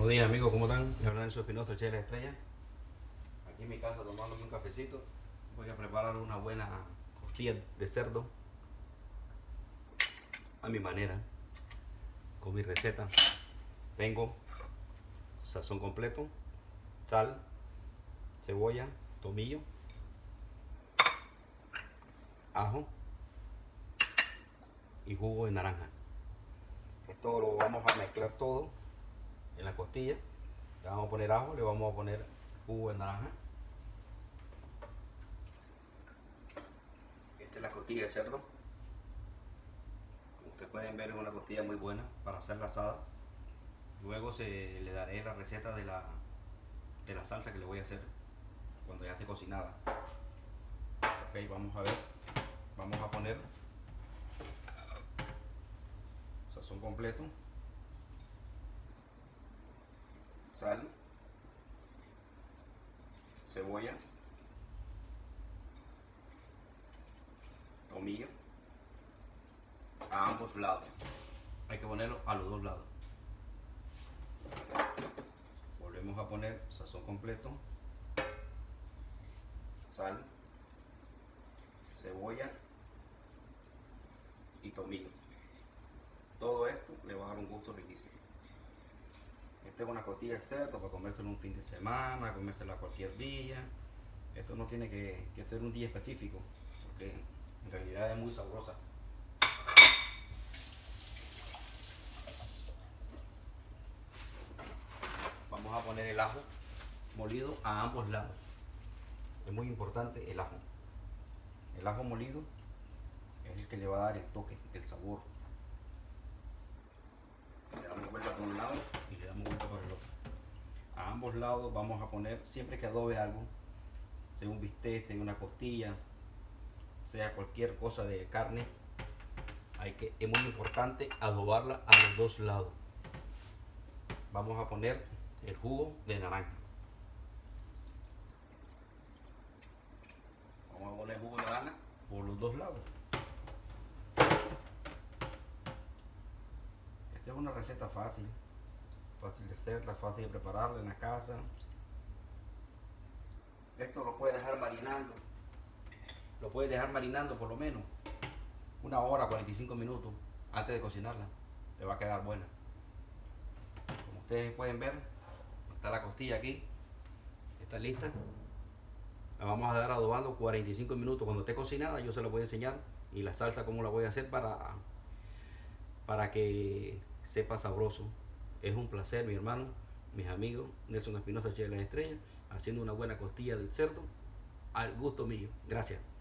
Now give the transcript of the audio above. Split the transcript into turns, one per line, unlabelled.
Buenos días amigos, ¿cómo están? Me habla Enzo Espinosa, Che de la Estrella. Aquí en mi casa tomándome un cafecito. Voy a preparar una buena costilla de cerdo a mi manera, con mi receta. Tengo sazón completo, sal, cebolla, tomillo, ajo y jugo de naranja. Esto lo vamos a mezclar todo en la costilla. Le vamos a poner ajo, le vamos a poner jugo de naranja. Esta es la costilla de cerdo. Como ustedes pueden ver, es una costilla muy buena para hacer la asada. Luego le daré la receta de la salsa que le voy a hacer cuando ya esté cocinada. Ok, vamos a ver. Vamos a poner sazón completo, sal, cebolla, tomillo a ambos lados. Hay que ponerlo a los dos lados. Volvemos a poner sazón completo, sal, cebolla y tomillo. Todo esto le va a dar un gusto riquísimo. Esta es una costilla de cerdo para comérsela un fin de semana, comérsela cualquier día. Esto no tiene que ser un día específico, porque en realidad es muy sabrosa. Vamos a poner el ajo molido a ambos lados. Es muy importante el ajo. El ajo molido es el que le va a dar el toque, el sabor. Le damos vuelta por un lado y le damos vuelta por el otro. A ambos lados vamos a poner, siempre que adobe algo, sea un bistec, sea una costilla, sea cualquier cosa de carne, es muy importante adobarla a los dos lados. Vamos a poner el jugo de naranja. Vamos a poner jugo de naranja por los dos lados. Esta es una receta fácil de hacerla, fácil de prepararla en la casa. Esto lo puedes dejar marinando. Lo puedes dejar marinando por lo menos 1 hora, 45 minutos antes de cocinarla. Le va a quedar buena. Como ustedes pueden ver, está la costilla aquí. Está lista. La vamos a dar adobando 45 minutos. Cuando esté cocinada yo se la voy a enseñar. Y la salsa cómo la voy a hacer para que sepa sabroso. Es un placer, mi hermano, mis amigos, Nelson Espinosa, Che de la Estrella, haciendo una buena costilla de cerdo al gusto mío. Gracias.